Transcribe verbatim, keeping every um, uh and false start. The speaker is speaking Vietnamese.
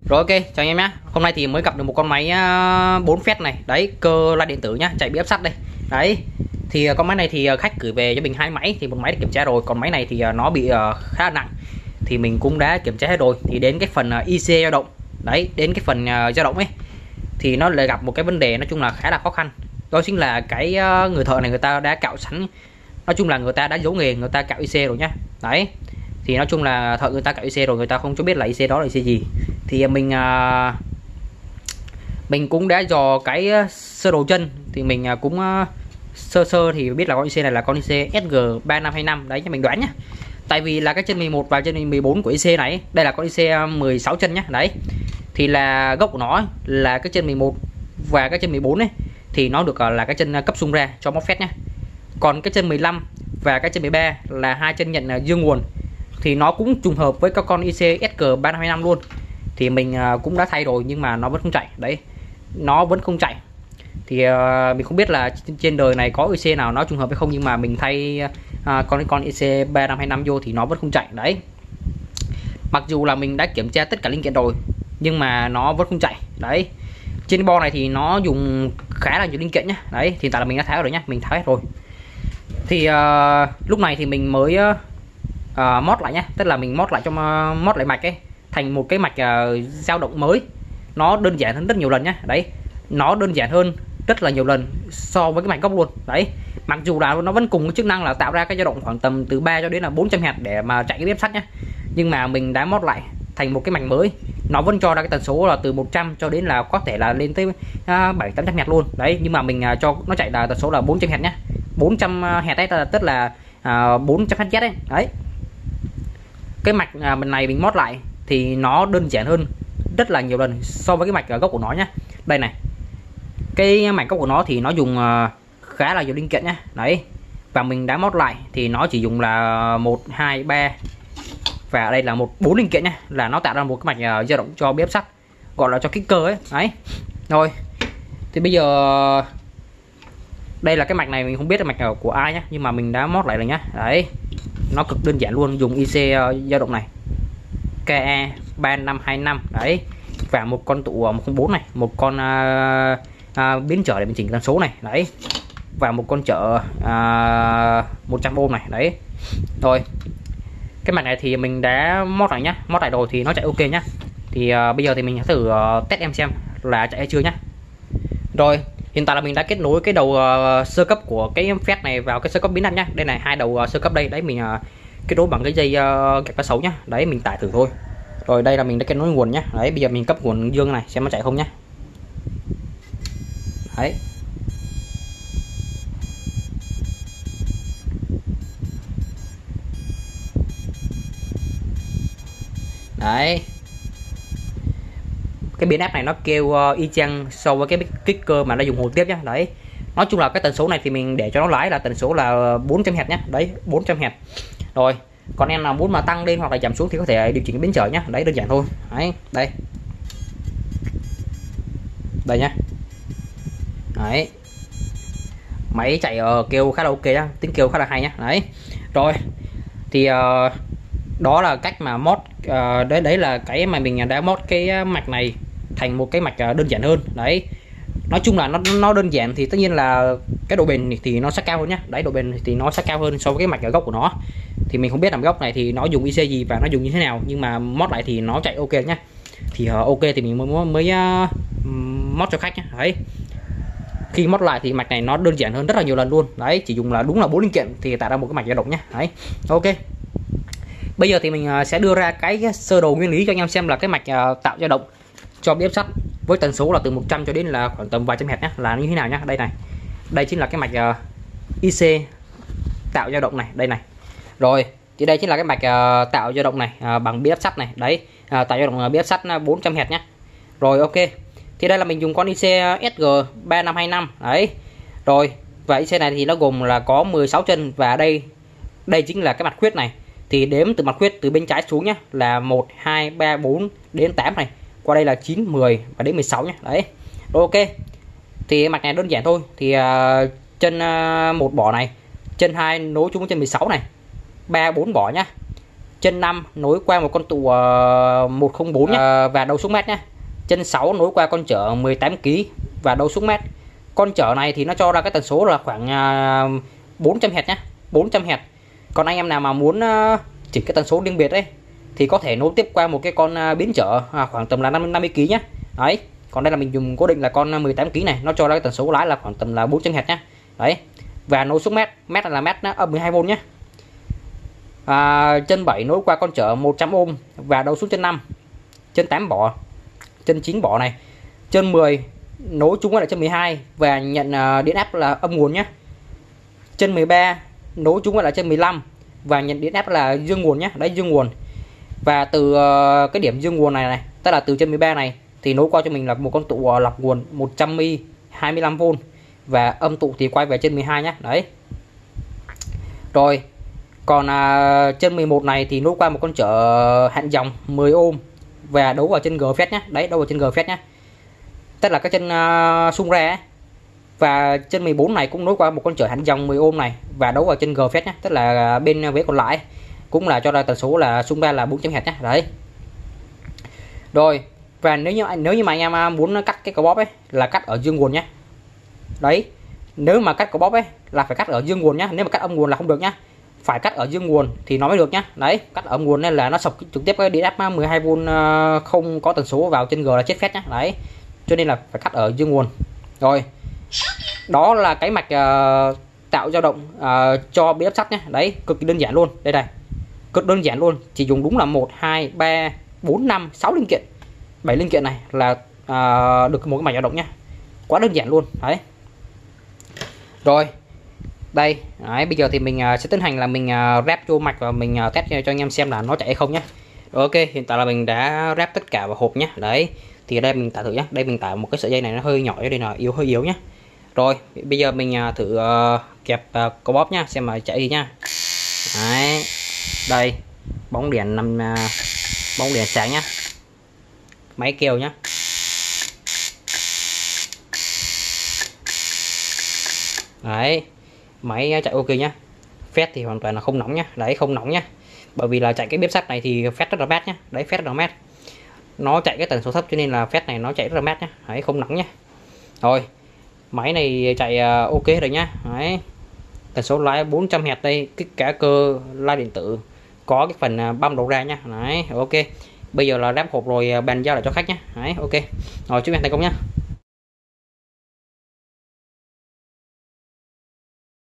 Rồi, ok, chào anh em nhé. Hôm nay thì mới gặp được một con máy uh, bốn phét này, đấy, cơ la điện tử nhá, chạy bị ép sắt đây. Đấy. Thì uh, con máy này thì uh, khách gửi về cho mình hai máy, thì một máy để kiểm tra rồi, còn máy này thì uh, nó bị uh, khá là nặng. Thì mình cũng đã kiểm tra hết rồi. Thì đến cái phần uh, i xê dao động. Đấy, đến cái phần uh, dao động ấy thì nó lại gặp một cái vấn đề nói chung là khá là khó khăn. Đó chính là cái uh, người thợ này người ta đã cạo sẵn, nói chung là người ta đã giấu nghề, người ta cạo i xê rồi nhá. Đấy. Thì nói chung là thợ người ta cạo i xê rồi, người ta không cho biết là i xê đó là i xê gì. Thì mình uh, mình cũng đã dò cái sơ đồ chân, thì mình uh, cũng uh, sơ sơ thì biết là con i xê này là con i xê ét giê ba năm hai năm đấy, cho mình đoán nhá. Tại vì là cái chân mười một và chân mười bốn của i xê này, đây là con i xê mười sáu chân nhá. Đấy. Thì là gốc của nó là cái chân mười một và cái chân mười bốn ấy thì nó được uh, là cái chân cấp xung ra cho móc phét nhá. Còn cái chân mười lăm và cái chân mười ba là hai chân nhận uh, dương nguồn, thì nó cũng trùng hợp với các con i xê ét giê ba năm hai năm luôn. Thì mình uh, cũng đã thay rồi nhưng mà nó vẫn không chạy. Đấy, nó vẫn không chạy. Thì uh, mình không biết là trên đời này có i xê nào nó trùng hợp hay không, nhưng mà mình thay uh, con con i xê ba năm hai năm vô thì nó vẫn không chạy. Đấy, mặc dù là mình đã kiểm tra tất cả linh kiện rồi nhưng mà nó vẫn không chạy. Đấy, trên bo này thì nó dùng khá là nhiều linh kiện nhá. Đấy, thì tại là mình đã tháo rồi nhá, mình tháo hết rồi. Thì uh, lúc này thì mình mới uh, uh, mod lại nhá, tức là mình mod lại cho uh, mod lại mạch ấy thành một cái mạch uh, dao động mới. Nó đơn giản hơn rất nhiều lần nhá. Đấy, nó đơn giản hơn rất là nhiều lần so với cái mạch gốc luôn. Đấy, mặc dù là nó vẫn cùng cái chức năng là tạo ra cái dao động khoảng tầm từ ba cho đến là bốn trăm héc để mà chạy cái bếp sắt nhá, nhưng mà mình đã mod lại thành một cái mạch mới. Nó vẫn cho ra cái tần số là từ một trăm cho đến là có thể là lên tới uh, bảy tám trăm héc luôn. Đấy, nhưng mà mình uh, cho nó chạy là tần số là bốn trăm héc nhá, bốn trăm héc đấy, tức là uh, bốn trăm héc đấy. Đấy, cái mạch uh, mình này mình mod lại thì nó đơn giản hơn rất là nhiều lần so với cái mạch uh, gốc của nó nhá. Đây này, cái mạch gốc của nó thì nó dùng uh, khá là nhiều linh kiện nhá. Đấy, và mình đã mod lại thì nó chỉ dùng là một hai ba và ở đây là một bốn linh kiện nhá, là nó tạo ra một cái mạch uh, dao động cho bếp sắt, gọi là cho kích cơ ấy. Đấy, rồi thì bây giờ đây là cái mạch này mình không biết là mạch của ai nhá, nhưng mà mình đã mod lại rồi nhá. Đấy, nó cực đơn giản luôn, dùng i xê uh, dao động này ca e ba năm hai năm. Đấy, và một con tụ một không bốn này, một con uh, uh, biến trở để mình chỉnh tần số này. Đấy, và một con chợ uh, một trăm ôm này. Đấy, rồi cái mạch này thì mình đã mod lại nhá, mod lại rồi thì nó chạy ok nhá. Thì uh, bây giờ thì mình thử uh, test em xem là chạy hay chưa nhá. Rồi hiện tại là mình đã kết nối cái đầu uh, sơ cấp của cái phét này vào cái sơ cấp biến áp nhá. Đây này, hai đầu uh, sơ cấp đây. Đấy, mình uh, kết nối bằng cái dây uh, gạch ba sáu nhá. Đấy, mình tải thử thôi. Rồi đây là mình đã kết nối nguồn nhá. Đấy, bây giờ mình cấp nguồn dương này xem nó chạy không nhá. Đấy, đấy, cái biến áp này nó kêu uh, y chang so với cái kích cơ mà nó dùng hồ tiếp nhá. Đấy, nói chung là cái tần số này thì mình để cho nó lái là tần số là bốn trăm héc nhá. Đấy, bốn trăm héc. Rồi còn em nào muốn mà tăng lên hoặc là giảm xuống thì có thể điều chỉnh cái biến trở nhá. Đấy, đơn giản thôi. Đấy, đây đây nhá. Đấy, máy chạy uh, kêu khá là ok nhá, tiếng kêu khá là hay nhá. Đấy, rồi thì uh, đó là cách mà mod uh, đấy đấy là cái mà mình đã mod cái mạch này thành một cái mạch uh, đơn giản hơn. Đấy, nói chung là nó nó đơn giản thì tất nhiên là cái độ bền thì nó sẽ cao hơn nhá. Đấy, độ bền thì nó sẽ cao hơn so với cái mạch ở gốc của nó. Thì mình không biết là gốc này thì nó dùng i xê gì và nó dùng như thế nào, nhưng mà mod lại thì nó chạy ok nhá. Thì uh, ok thì mình mới mới uh, mod cho khách nhá. Đấy, khi mod lại thì mạch này nó đơn giản hơn rất là nhiều lần luôn. Đấy, chỉ dùng là đúng là bốn linh kiện thì tạo ra một cái mạch dao động nhá. Đấy, ok. Bây giờ thì mình sẽ đưa ra cái sơ đồ nguyên lý cho anh em xem là cái mạch tạo dao động cho bếp sắt với tần số là từ một trăm cho đến là khoảng tầm vài trăm héc nhé là như thế nào nhá. Đây này, đây chính là cái mạch i xê tạo dao động này. Đây này, rồi thì đây chính là cái mạch tạo dao động này bằng bếp sắt này. Đấy, tạo dao động bếp sắt bốn trăm héc nhé. Rồi ok, thì đây là mình dùng con i xê ét giê ba năm hai năm. Đấy, rồi và i xê này thì nó gồm là có mười sáu chân, và đây đây chính là cái mặt khuyết này. Thì đếm từ mặt khuyết từ bên trái xuống nhé là một hai ba bốn đến tám này, qua đây là chín mười và đến mười sáu nhé. Đấy, ok. Thì mạch này đơn giản thôi. Thì uh, chân uh, một bỏ này, chân hai nối chung với chân mười sáu này, ba bốn bỏ nhá. Chân năm nối qua một con tụ uh, một không bốn nhé, uh, và đấu xuống mét nhé. Chân sáu nối qua con chở mười tám ki lô gam và đấu xuống mét. Con chở này thì nó cho ra cái tần số là khoảng uh, bốn trăm héc nhé, bốn trăm héc. Còn anh em nào mà muốn uh, chỉnh cái tần số riêng biệt ấy thì có thể nối tiếp qua một cái con uh, biến trở uh, khoảng tầm là năm mươi ki lô gam nhé. Đấy, còn đây là mình dùng cố định là con mười tám ki lô gam này, nó cho ra cái tần số lái là khoảng tầm là bốn trăm héc nhé. Đấy, và nối xuống mét, mét là mét âm mười hai vôn nhé. À, chân bảy nối qua con chở một trăm ôm và đấu xuống chân năm. Chân tám bỏ, chân chín bỏ này. Chân mười nối chung với lại chân mười hai và nhận uh, điện áp là âm nguồn nhé. Chân mười ba nối chung với lại chân mười lăm và nhận điện áp là dương nguồn nhé. Đấy, dương nguồn. Và từ uh, cái điểm dương nguồn này này, tức là từ chân mười ba này thì nối qua cho mình là một con tụ uh, lọc nguồn một trăm mi hai mươi lăm vôn và âm tụ thì quay về chân mười hai nhé. Đấy. Rồi, còn à, chân mười một này thì nối qua một con chở hạn dòng mười ôm và đấu vào chân G phét nhé. Đấy, đấu vào chân G phét nhé. Tức là cái chân uh, sung ra ấy. Và chân mười bốn này cũng nối qua một con chở hạn dòng mười ôm này và đấu vào chân G phét nhé. Tức là bên vế còn lại cũng là cho ra tần số là sung ra là bốn trăm héc nhé. Đấy. Rồi, và nếu như nếu như mà anh em muốn cắt cái cầu bóp ấy là cắt ở dương nguồn nhé. Đấy. Nếu mà cắt cầu bóp ấy là phải cắt ở dương nguồn nhá, nếu mà cắt âm nguồn là không được nhá. Phải cắt ở dương nguồn thì nó mới được nhá. Đấy, cắt ở âm nguồn nên là nó sọc trực tiếp cái điện áp mười hai vôn không có tần số vào chân G là chết phét nhá. Đấy. Cho nên là phải cắt ở dương nguồn. Rồi. Đó là cái mạch uh, tạo dao động uh, cho bếp sắt nhé. Đấy, cực kỳ đơn giản luôn. Đây này. Cực đơn giản luôn, chỉ dùng đúng là một hai ba bốn năm sáu linh kiện. bảy linh kiện này là uh, được một cái mạch dao động nhá. Quá đơn giản luôn. Đấy. Rồi. Đây, đấy, bây giờ thì mình uh, sẽ tiến hành là mình uh, ráp vô mạch và mình uh, test cho anh em xem là nó chạy hay không nhé. Ok, hiện tại là mình đã ráp tất cả vào hộp nhé. Đấy, thì ở đây mình tải thử nhé. Đây mình tải một cái sợi dây này nó hơi nhỏ cho nên là yếu hơi yếu nhé. Rồi, bây giờ mình uh, thử uh, kẹp uh, cầu bóp nhá, xem mà chạy gì nhá. Đấy, đây, bóng đèn nằm uh, bóng đèn sáng nhá. Máy kêu nhá. Đấy, máy chạy ok nhá. Phét thì hoàn toàn là không nóng nhá. Đấy, không nóng nhá. Bởi vì là chạy cái bếp sắt này thì phét rất là mát nhá. Đấy, phét rất là mát. Nó chạy cái tần số thấp cho nên là phét này nó chạy rất là mát nhá. Đấy, không nóng nhá. Rồi, máy này chạy uh, ok rồi nhá. Đấy. Tần số lái bốn trăm héc đây, kích cả cơ lai điện tử, có cái phần uh, băm đầu ra nhá. Đấy, ok. Bây giờ là ráp hộp rồi bàn giao lại cho khách nhá. Đấy, ok. Rồi, chúc em thành công nhá.